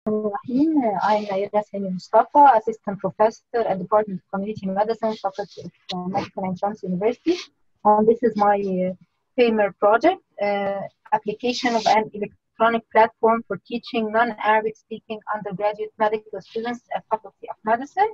I'm Naira Sami Mustafa, Assistant Professor at Department of Community Medicine, Faculty of Medical and Science University. And this is my FAMER project, application of an electronic platform for teaching non-Arabic speaking undergraduate medical students at Faculty of Medicine.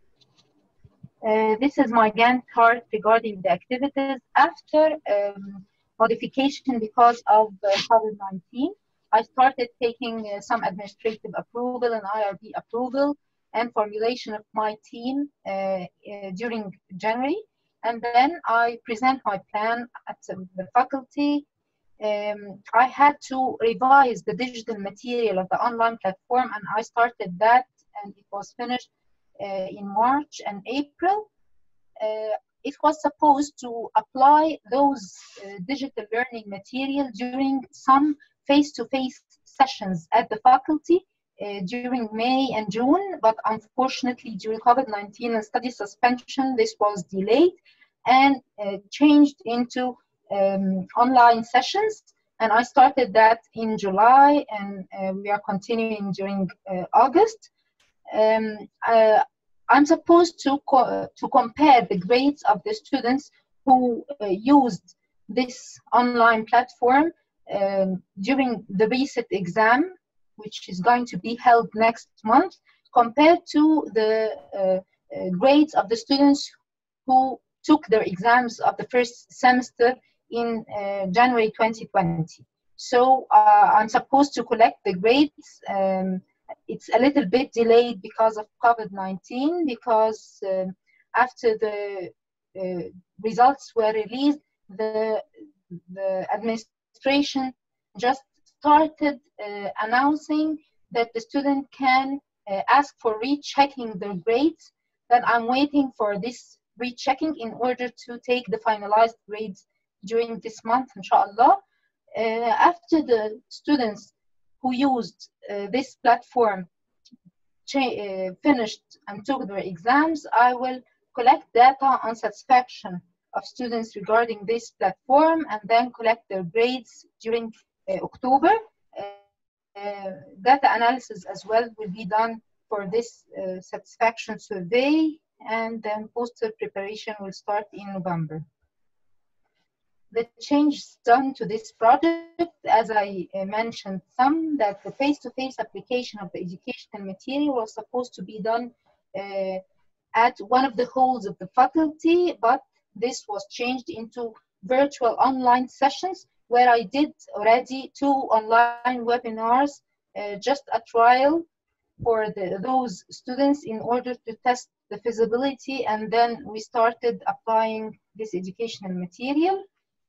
This is my Gantt chart regarding the activities after modification because of COVID-19. I started taking some administrative approval and IRB approval and formulation of my team during January. And then I present my plan at the faculty. I had to revise the digital material of the online platform, and I started that, and it was finished in March and April. It was supposed to apply those digital learning material during some face-to-face sessions at the faculty during May and June, but unfortunately during COVID-19 and study suspension, this was delayed and changed into online sessions. And I started that in July, and we are continuing during August. I'm supposed to compare the grades of the students who used this online platform during the reset exam, which is going to be held next month, compared to the grades of the students who took their exams of the first semester in January 2020. So I'm supposed to collect the grades. It's a little bit delayed because of COVID-19, because after the results were released, the administration just started announcing that the student can ask for rechecking their grades. Then I'm waiting for this rechecking in order to take the finalized grades during this month, inshallah. After the students who used this platform finished and took their exams, I will collect data on satisfaction of students regarding this platform and then collect their grades during October. Data analysis as well will be done for this satisfaction survey, and then poster preparation will start in November. The changes done to this project, as I mentioned some, that the face-to-face application of the educational material was supposed to be done at one of the halls of the faculty, but this was changed into virtual online sessions, where I did already 2 online webinars, just a trial for those students in order to test the feasibility, and then we started applying this educational material.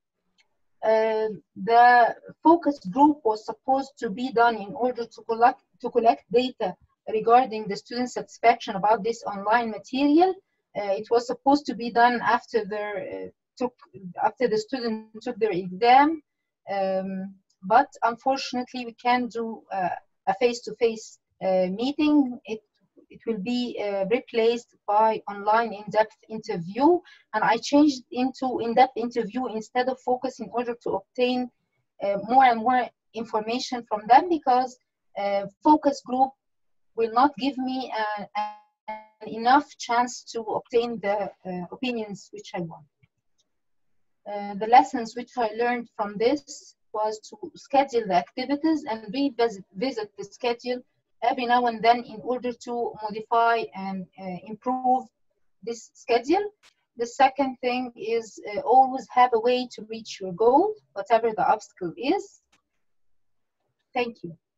The focus group was supposed to be done in order to collect data regarding the student satisfaction about this online material. It was supposed to be done after the student took their exam, but unfortunately we can't do a face-to-face meeting. It will be replaced by online in-depth interview, and I changed into in-depth interview instead of focus in order to obtain more and more information from them, because focus group will not give me enough chance to obtain the opinions which I want. The lessons which I learned from this was to schedule the activities and revisit the schedule every now and then in order to modify and improve this schedule. The second thing is always have a way to reach your goal, whatever the obstacle is. Thank you.